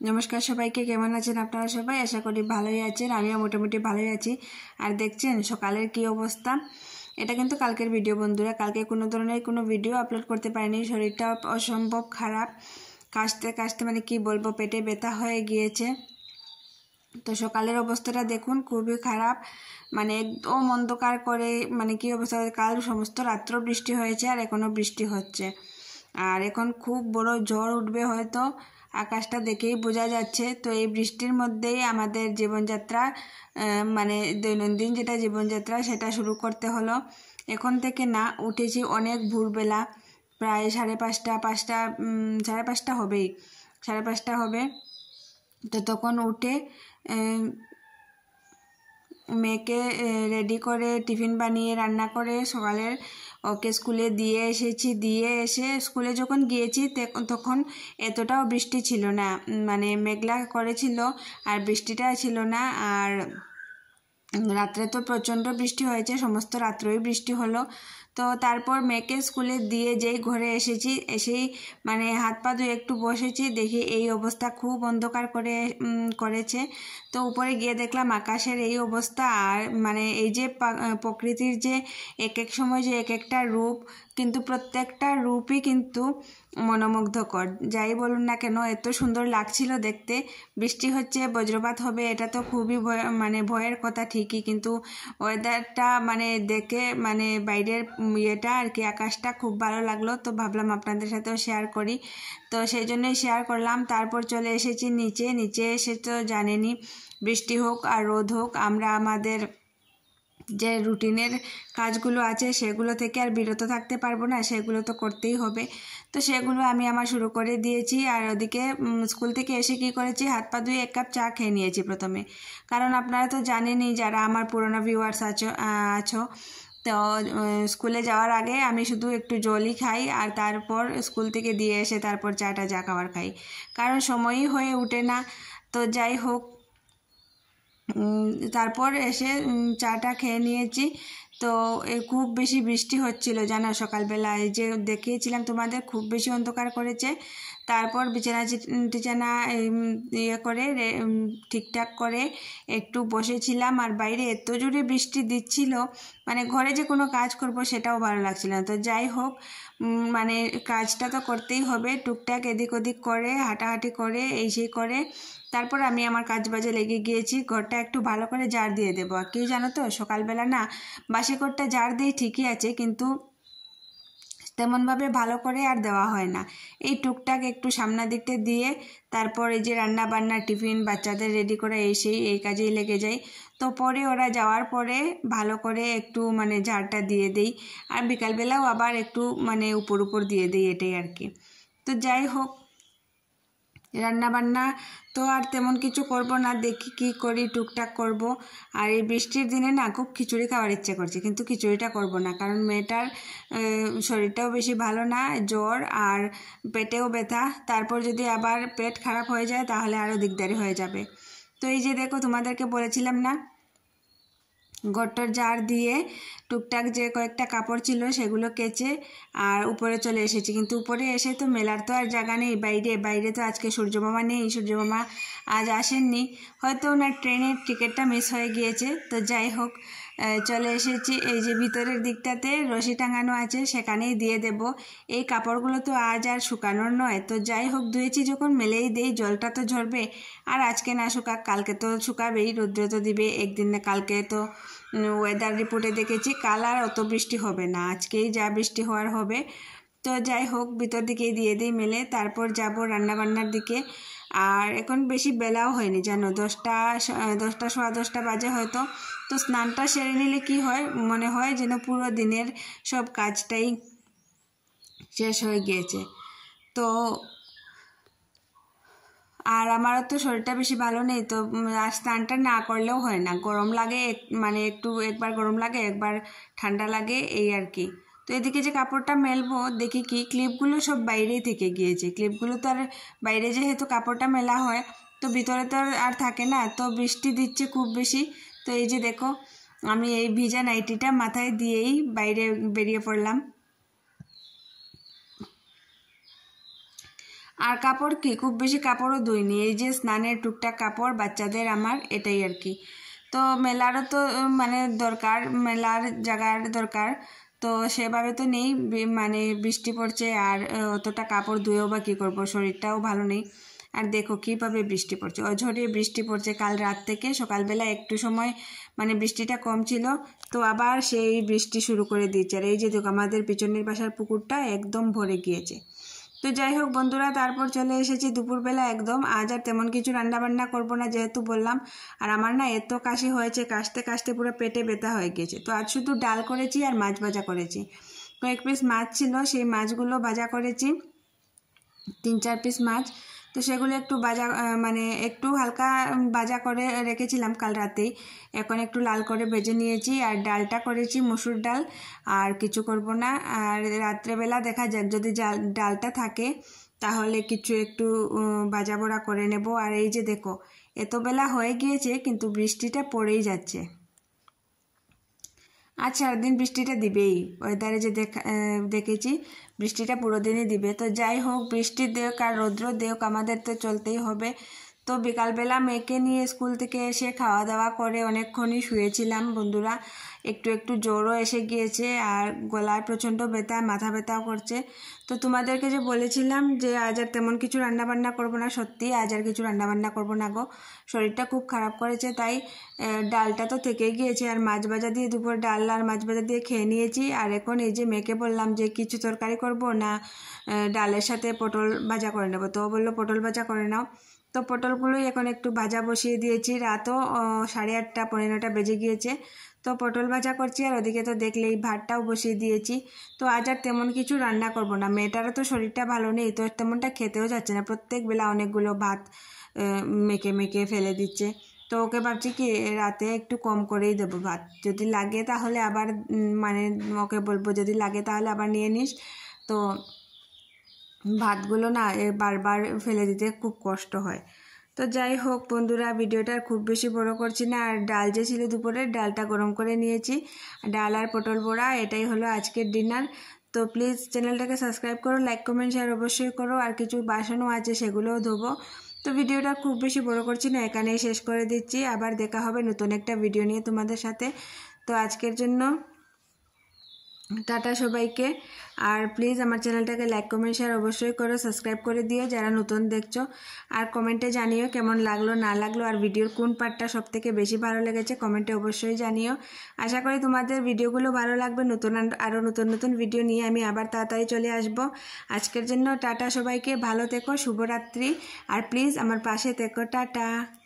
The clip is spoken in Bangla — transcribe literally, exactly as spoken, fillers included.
নমস্কার সবাইকে, কেমন আছেন আপনারা সবাই? আশা করি ভালোই আছেন, আমিও মোটামুটি ভালোই আছি। আর দেখছেন সকালের কি অবস্থা। এটা কিন্তু কালকের ভিডিও বন্ধুরা, কালকে কোনো ধরনের কোনো ভিডিও আপলোড করতে পারিনি, শরীরটা অসম্ভব খারাপ, কাশতে কাশতে মানে কি বলবো, পেটে ব্যথা হয়ে গিয়েছে। তো সকালের অবস্থাটা দেখুন, খুবই খারাপ, মানে একদম অন্ধকার করে, মানে কি অবস্থা। কাল সমস্ত রাত্র বৃষ্টি হয়েছে আর এখনও বৃষ্টি হচ্ছে, আর এখন খুব বড় ঝড় উঠবে হয়তো, আকাশটা দেখেই বোঝা যাচ্ছে। তো এই বৃষ্টির মধ্যেই আমাদের জীবনযাত্রা, মানে দৈনন্দিন যেটা জীবনযাত্রা সেটা শুরু করতে হলো। এখন থেকে না, উঠেছি অনেক ভোরবেলা, প্রায় সাড়ে পাঁচটা পাঁচটা সাড়ে পাঁচটা হবেই, সাড়ে পাঁচটা হবে। তো তখন উঠে মেয়েকে রেডি করে টিফিন বানিয়ে রান্না করে সকালের ওকে স্কুলে দিয়ে এসেছি। দিয়ে এসে স্কুলে যখন গিয়েছি তখন এতটাও বৃষ্টি ছিল না, মানে মেঘলা করেছিল আর বৃষ্টিটা ছিল না। আর রাত্রে তো প্রচণ্ড বৃষ্টি হয়েছে, সমস্ত রাত্রেই বৃষ্টি হলো। তো তারপর মেয়েকে স্কুলে দিয়ে যেই ঘরে এসেছি, এসেই মানে হাত পা ধুয়ে একটু বসেছি, দেখি এই অবস্থা, খুব অন্ধকার করে করেছে। তো উপরে গিয়ে দেখলাম আকাশের এই অবস্থা। আর মানে এই যে প্রকৃতির যে এক এক সময় যে এক একটা রূপ, কিন্তু প্রত্যেকটা রূপই কিন্তু মনোমুগ্ধকর। যাই বলুন না কেন, এত সুন্দর লাগছিল দেখতে। বৃষ্টি হচ্ছে, বজ্রপাত হবে, এটা তো খুবই ভয়, মানে ভয়ের কথা ঠিকই, কিন্তু ওয়েদারটা মানে দেখে, মানে বাইরের ইয়েটা আর কি, আকাশটা খুব ভালো লাগলো। তো ভাবলাম আপনাদের সাথেও শেয়ার করি, তো সেই জন্যই শেয়ার করলাম। তারপর চলে এসেছি নিচে। নিচে এসে তো জানেনই, বৃষ্টি হোক আর রোদ হোক, আমরা আমাদের যে রুটিনের কাজগুলো আছে সেগুলো থেকে আর বিরত থাকতে পারবো না, সেগুলো তো করতেই হবে। তো সেগুলো আমি আমার শুরু করে দিয়েছি। আর ওদিকে স্কুল থেকে এসে কি করেছি, হাত পা ধুয়ে এক কাপ চা খেয়ে নিয়েছি প্রথমে, কারণ আপনারা তো জানেনই, যারা আমার পুরোনো ভিউয়ার্স আছো আছো তো স্কুলে যাওয়ার আগে আমি শুধু একটু জলই খাই, আর তারপর স্কুল থেকে দিয়ে এসে তারপর চাটা যা খাবার খাই, কারণ সময়ই হয়ে ওঠে না। তো যাই হোক, তারপর এসে চাটা খেয়ে নিয়েছি। তো খুব বেশি বৃষ্টি হচ্ছিল জানো সকালবেলায়, যে দেখিয়েছিলাম তোমাদের, খুব বেশি অন্ধকার করেছে। তারপর বিছানা টিছানা ইয়ে করে ঠিকঠাক করে একটু বসেছিলাম, আর বাইরে এত জোরে বৃষ্টি দিচ্ছিল, মানে ঘরে যে কোনো কাজ করব সেটাও ভালো লাগছিল না। তো যাই হোক, মানে কাজটা তো করতেই হবে, টুকটাক এদিক ওদিক করে, হাঁটাহাঁটি করে, এই সেই করে তারপর আমি আমার কাজ বাজে লেগে গিয়েছি। ঘরটা একটু ভালো করে ঝাড় দিয়ে দেবো। আর কি জানো তো, সকালবেলা না বাসি ঘরটা ঝাড় দিই ঠিকই আছে, কিন্তু তেমনভাবে ভালো করে আর দেওয়া হয় না। এই টুকটাক একটু সামনের দিকটা দিয়ে তারপর এই যে রান্না বান্না, টিফিন বাচ্চাদের রেডি করে এসেই এই কাজেই লেগে যাই। তো পরে ওরা যাওয়ার পরে ভালো করে একটু মানে ঝাড়টা দিয়ে দেই, আর বিকালবেলাও আবার একটু মানে উপর উপর দিয়ে দিই, এটাই আর কি। তো যাই হোক, রান্না বান্না তো আর তেমন কিছু করব না, দেখি কি করি, টুকটাক করব। আর এই বৃষ্টির দিনে না খুব খিচুড়ি খাওয়ার ইচ্ছে করছে, কিন্তু খিচুড়িটা করব না, কারণ মেয়েটার শরীরটাও বেশি ভালো না, জ্বর আর পেটেও ব্যথা। তারপর যদি আবার পেট খারাপ হয়ে যায় তাহলে আরও দিকদারি হয়ে যাবে। তো এই যে দেখো, তোমাদেরকে বলেছিলাম না, ঘরটার ঝাড় দিয়ে টুকটাক যে কয়েকটা কাপড় ছিল সেগুলো কেচে আর উপরে চলে এসেছি। কিন্তু উপরে এসে তো মেলার তো আর জায়গা নেই, বাইরে বাইরে তো আজকে সূর্যমামা নেই, সূর্যমামা আজ আসেননি, হয়তো ওনার ট্রেনের টিকিটটা মিস হয়ে গিয়েছে। তো যাই হোক, চলে এসেছি। এই যে ভিতরের দিকটাতে রশি টাঙানো আছে, সেখানেই দিয়ে দেব। এই কাপড়গুলো তো আজ আর শুকানোর নয়, তো যাই হোক, ধুয়েছি যখন মেলেই দেই, জলটা তো ঝরবে। আর আজকে না শুকাক, কালকে তো শুকাবেই, রৌদ্র তো দিবে একদিন না, কালকে তো ওয়েদার রিপোর্টে দেখেছি কাল আর অত বৃষ্টি হবে না, আজকেই যা বৃষ্টি হওয়ার হবে। তো যাই হোক, ভিতর দিকেই দিয়ে দিই মেলে, তারপর যাব রান্নাবান্নার দিকে। আর এখন বেশি বেলাও হয়নি জানো, দশটা দশটা সোয়া দশটা বাজে হয়তো। তো স্নানটা সেরে নিলে কি হয়, মনে হয় যেন পুরো দিনের সব কাজটাই শেষ হয়ে গিয়েছে। তো আর আমারও তো শরীরটা বেশি ভালো নেই, তো স্নানটা না করলেও হয় না, গরম লাগে, মানে একটু একবার গরম লাগে একবার ঠান্ডা লাগে, এই আর কি। তো এদিকে যে কাপড়টা মেলবো, দেখি কি ক্লিপগুলো সব বাইরেই থেকে গিয়েছে। ক্লিপগুলো তো আর বাইরে যেহেতু কাপড়টা মেলা হয়, তো ভিতরে তো আর থাকে না। তো বৃষ্টি দিচ্ছে খুব বেশি। তো এই যে দেখো, আমি এই ভিজা নাইটিটা মাথায় দিয়েই বাইরে বেরিয়ে পড়লাম। আর কাপড় কি খুব বেশি কাপড়ও ধুইনি, এই যে স্নানের টুকটাক কাপড় বাচ্চাদের আমার, এটাই আর কি। তো মেলারও তো মানে দরকার, মেলার জায়গার দরকার, তো সেভাবে তো নেই, মানে বৃষ্টি পড়ছে আর অতটা কাপড় ধুয়েও বা কী করবো, শরীরটাও ভালো নেই। আর দেখো কীভাবে বৃষ্টি পড়ছে, অঝরে বৃষ্টি পড়ছে কাল রাত থেকে। সকালবেলা একটু সময় মানে বৃষ্টিটা কম ছিল, তো আবার সেই বৃষ্টি শুরু করে দিয়েছে। আর এই যে দেখো আমাদের পিছনের বাসার পুকুরটা একদম ভরে গিয়েছে। তো যাই হোক বন্ধুরা, তারপর চলে এসেছি দুপুরবেলা একদম। আজ আর তেমন কিছু রান্নাবান্না করবো না, যেহেতু বললাম। আর আমার না এত কাশি হয়েছে, কাশতে কাশতে পুরো পেটে ব্যথা হয়ে গিয়েছে। তো আজ শুধু ডাল করেছি আর মাছ ভাজা করেছি। কয়েক পিস মাছ ছিল, সেই মাছগুলো ভাজা করেছি, তিন চার পিস মাছ। তো সেগুলো একটু ভাজা মানে একটু হালকা ভাজা করে রেখেছিলাম কাল রাতেই, এখন একটু লাল করে ভেজে নিয়েছি। আর ডালটা করেছি মসুর ডাল, আর কিছু করব না। আর রাত্রেবেলা দেখা যাক, যদি ডালটা থাকে তাহলে কিছু একটু ভাজা বড়া করে নেব। আর এই যে দেখো এত বেলা হয়ে গিয়েছে কিন্তু বৃষ্টিটা পড়েই যাচ্ছে। আজ সারাদিন বৃষ্টিটা দিবেই, ওয়েদারে যে দেখা দেখেছি বৃষ্টিটা পুরো দিনই দিবে। তো যাই হোক, বৃষ্টি দেখ আর রৌদ্র দেখ, আমাদের তো চলতেই হবে। তো বিকালবেলা মেয়েকে নিয়ে স্কুল থেকে এসে খাওয়া দাওয়া করে অনেকক্ষণই শুয়েছিলাম বন্ধুরা। একটু একটু জ্বরও এসে গিয়েছে, আর গলায় প্রচণ্ড ব্যথা, মাথা ব্যথাও করছে। তো তোমাদেরকে যে বলেছিলাম যে আজ আর তেমন কিছু রান্নাবান্না করবো না, সত্যি আজ আর কিছু রান্নাবান্না করবো না গো, শরীরটা খুব খারাপ করেছে। তাই ডালটা তো থেকেই গিয়েছে, আর মাছ ভাজা দিয়ে দুপুর ডাল আর মাছ ভাজা দিয়ে খেয়ে নিয়েছি। আর এখন এই যে মেয়েকে বললাম যে কিছু তরকারি করব না ডালের সাথে পটল ভাজা করে নেবো, তো বললো পটল ভাজা করে নাও। তো পটলগুলোই এখন একটু ভাজা বসিয়ে দিয়েছি, রাতও সাড়ে আটটা পৌনে নটা বেজে গিয়েছে। তো পটল ভাজা করছি, আর ওদিকে তো দেখলেই ভাতটাও বসিয়ে দিয়েছি। তো আজ আর তেমন কিছু রান্না করব না, মেয়েটারও তো শরীরটা ভালো নেই, তো তেমনটা খেতেও যাচ্ছে না, প্রত্যেক বেলা অনেকগুলো ভাত মেখে মেখে ফেলে দিচ্ছে। তো ওকে ভাবছি কি রাতে একটু কম করেই দেবো ভাত, যদি লাগে তাহলে আবার মানে ওকে বলবো যদি লাগে তাহলে আবার নিয়ে নিস। তো ভাতগুলো না বারবার ফেলে দিতে খুব কষ্ট হয়। তো যাই হোক বন্ধুরা, ভিডিওটা খুব বেশি বড় করছি না। আর ডাল যে ছিল দুপুরের, ডালটা গরম করে নিয়েছি, ডাল আর পটল বড়া, এটাই হলো আজকের ডিনার। তো প্লিজ চ্যানেলটাকে সাবস্ক্রাইব করো, লাইক কমেন্ট শেয়ার অবশ্যই করো। আর কিছু বাসনও আছে সেগুলোও ধোবো। তো ভিডিওটা খুব বেশি বড় করছি না, এখানেই শেষ করে দিচ্ছি। আবার দেখা হবে নতুন একটা ভিডিও নিয়ে তোমাদের সাথে। তো আজকের জন্য টাটা সবাইকে। আর প্লিজ আমার চ্যানেলটাকে লাইক কমেন্ট শেয়ার অবশ্যই করো, সাবস্ক্রাইব করে দিও যারা নতুন দেখছো। আর কমেন্টে জানিও কেমন লাগলো না লাগলো, আর ভিডিওর কোন পার্টটা সব থেকে বেশি ভালো লেগেছে কমেন্টে অবশ্যই জানিও। আশা করি তোমাদের ভিডিওগুলো ভালো লাগবে। নতুন আরও নতুন নতুন ভিডিও নিয়ে আমি আবার তাড়াতাড়ি চলে আসব। আজকের জন্য টাটা সবাইকে, ভালো থেকো, শুভরাত্রি। আর প্লিজ আমার পাশে থেকো, টাটা।